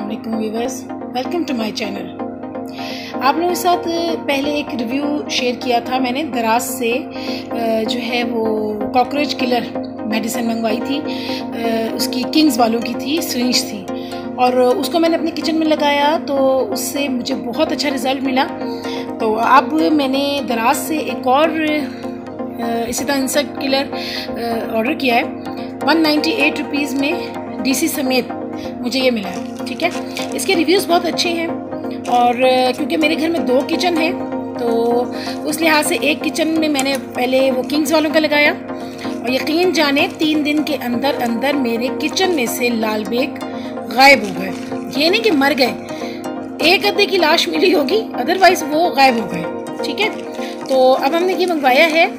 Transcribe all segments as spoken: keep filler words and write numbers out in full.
अस्सलामुअलैकुम viewers, welcome to my channel. आप लोगों के साथ पहले एक रिव्यू शेयर किया था मैंने दराज से, जो है वो कॉकरोच किलर मेडिसिन मंगवाई थी, उसकी किंग्स वालों की थी, सिरिंज थी, और उसको मैंने अपने किचन में लगाया तो उससे मुझे बहुत अच्छा रिज़ल्ट मिला। तो अब मैंने दराज से एक और इसी तरह इंसेक्ट किलर ऑर्डर किया है। वन नाइन्टी एट रुपीज़ में डीसी समेत मुझे ये मिला है। ठीक है, इसके रिव्यूज़ बहुत अच्छे हैं, और क्योंकि मेरे घर में दो किचन हैं तो उस लिहाज से एक किचन में मैंने पहले वो किंग्स वालों का लगाया, और यकीन जाने तीन दिन के अंदर अंदर मेरे किचन में से लाल बेग गायब हो गए। ये नहीं कि मर गए, एक अद्धे की लाश मिली होगी, अदरवाइज़ वो गायब हो गए। ठीक है, तो अब हमने ये मंगवाया है,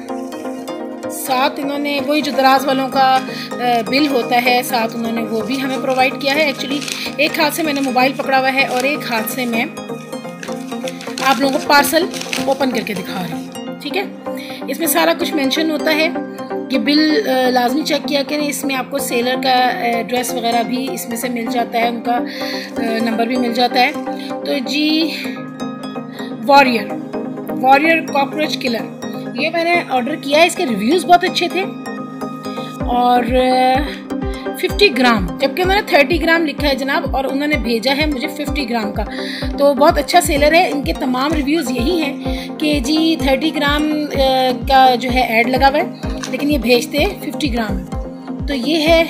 साथ इन्होंने वही जो दराज वालों का बिल होता है साथ उन्होंने वो भी हमें प्रोवाइड किया है। एक्चुअली एक हाथ से मैंने मोबाइल पकड़ा हुआ है और एक हाथ से मैं आप लोगों को पार्सल ओपन करके दिखा रही हूँ। ठीक है, इसमें सारा कुछ मेंशन होता है। ये बिल लाजमी चेक किया करें, इसमें आपको सेलर का एड्रेस वगैरह भी इसमें से मिल जाता है, उनका नंबर भी मिल जाता है। तो जी वॉरियर वॉरियर कॉकरोच किलर ये मैंने ऑर्डर किया है। इसके रिव्यूज़ बहुत अच्छे थे, और फिफ्टी ग्राम, जबकि उन्होंने थर्टी ग्राम लिखा है जनाब, और उन्होंने भेजा है मुझे फिफ्टी ग्राम का। तो बहुत अच्छा सेलर है। इनके तमाम रिव्यूज़ यही हैं कि जी थर्टी ग्राम का जो है ऐड लगा हुआ है, लेकिन ये भेजते फिफ्टी ग्राम है। तो ये है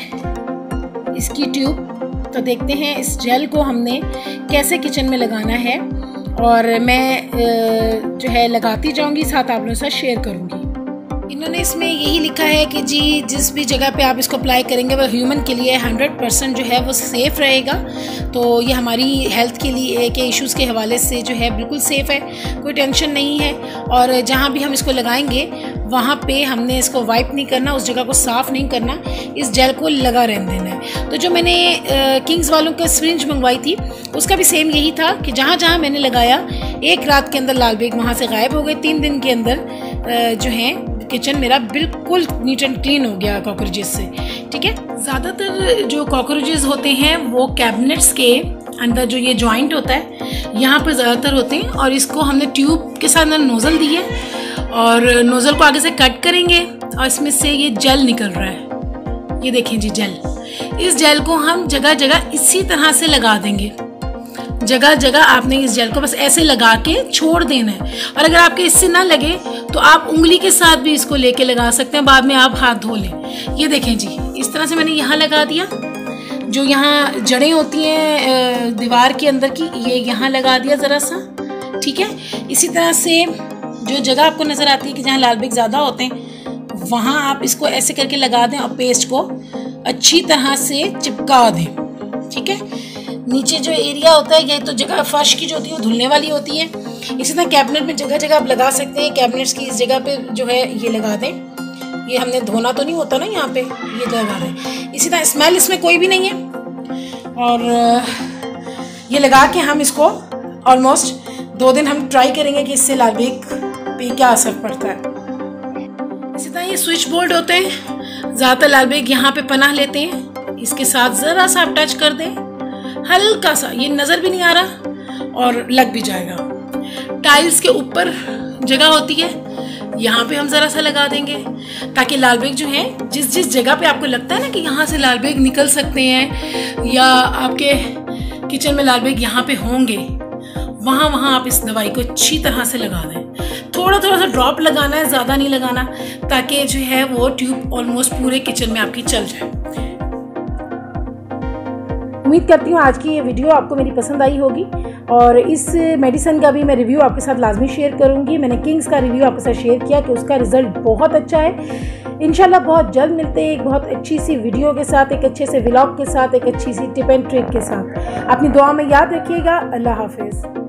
इसकी ट्यूब। तो देखते हैं इस जेल को हमने कैसे किचन में लगाना है, और मैं जो है लगाती जाऊंगी, साथ आप लोगों के साथ शेयर करूंगी। इन्होंने इसमें यही लिखा है कि जी जिस भी जगह पे आप इसको अप्लाई करेंगे वह ह्यूमन के लिए हंड्रेड परसेंट जो है वो सेफ़ रहेगा। तो ये हमारी हेल्थ के लिए के इश्यूज़ के हवाले से जो है बिल्कुल सेफ़ है, कोई टेंशन नहीं है। और जहाँ भी हम इसको लगाएंगे वहाँ पे हमने इसको वाइप नहीं करना, उस जगह को साफ़ नहीं करना, इस जेल को लगा रहने देना है। तो जो मैंने किंग्स वालों का सिरिंज मंगवाई थी उसका भी सेम यही था कि जहाँ जहाँ मैंने लगाया एक रात के अंदर लाल बेग वहाँ से गायब हो गए। तीन दिन के अंदर जो है किचन मेरा बिल्कुल नीट एंड क्लीन हो गया कॉकरोचेस से। ठीक है, ज़्यादातर जो कॉकरोचेस होते हैं वो कैबिनेट्स के अंदर जो ये जॉइंट होता है यहाँ पर ज़्यादातर होते हैं, और इसको हमने ट्यूब के साथ अंदर नोज़ल दी है, और नोज़ल को आगे से कट करेंगे और इसमें से ये जेल निकल रहा है। ये देखें जी जेल, इस जेल को हम जगह जगह इसी तरह से लगा देंगे। जगह जगह आपने इस जेल को बस ऐसे लगा के छोड़ देना है, और अगर आपके इससे ना लगे तो आप उंगली के साथ भी इसको लेके लगा सकते हैं, बाद में आप हाथ धो लें। ये देखें जी, इस तरह से मैंने यहाँ लगा दिया, जो यहाँ जड़ें होती हैं दीवार के अंदर की, ये यहाँ लगा दिया ज़रा सा। ठीक है, इसी तरह से जो जगह आपको नज़र आती है कि जहाँ लाल बेग ज़्यादा होते हैं वहाँ आप इसको ऐसे करके लगा दें और पेस्ट को अच्छी तरह से चिपका दें। ठीक है, नीचे जो एरिया होता है, ये तो जगह फर्श की जो होती है वो धुलने वाली होती है। इसी तरह कैबिनेट में जगह जगह आप लगा सकते हैं। कैबिनेट्स की इस जगह पे जो है ये लगा दें, ये हमने धोना तो नहीं होता ना यहाँ पे, ये लगा दें। इसी तरह स्मेल इसमें कोई भी नहीं है, और ये लगा के हम इसको ऑलमोस्ट दो दिन हम ट्राई करेंगे कि इससे लाल बेग पे क्या असर पड़ता है। इसी तरह ये स्विच बोर्ड होते हैं, ज़्यादातर लाल बेग यहाँ पे पनाह लेते हैं। इसके साथ ज़रा सा आप टच कर दें, हल्का सा, ये नज़र भी नहीं आ रहा और लग भी जाएगा। टाइल्स के ऊपर जगह होती है, यहाँ पे हम ज़रा सा लगा देंगे ताकि लाल बेग जो है जिस जिस जगह पे आपको लगता है ना कि यहाँ से लाल बेग निकल सकते हैं, या आपके किचन में लाल बेग यहाँ पे होंगे, वहाँ वहाँ आप इस दवाई को अच्छी तरह से लगा दें। थोड़ा थोड़ा सा ड्रॉप लगाना है, ज़्यादा नहीं लगाना, ताकि जो है वो ट्यूब ऑलमोस्ट पूरे किचन में आपकी चल जाए। उम्मीद करती हूँ आज की ये वीडियो आपको मेरी पसंद आई होगी, और इस मेडिसिन का भी मैं रिव्यू आपके साथ लाजमी शेयर करूँगी। मैंने किंग्स का रिव्यू आपके साथ शेयर किया कि उसका रिज़ल्ट बहुत अच्छा है। इंशाल्लाह बहुत जल्द मिलते हैं एक बहुत अच्छी सी वीडियो के साथ, एक अच्छे से व्लॉग के साथ, एक अच्छी सी टिप एंड ट्रिक के साथ। अपनी दुआ में याद रखिएगा। अल्लाह हाफिज़।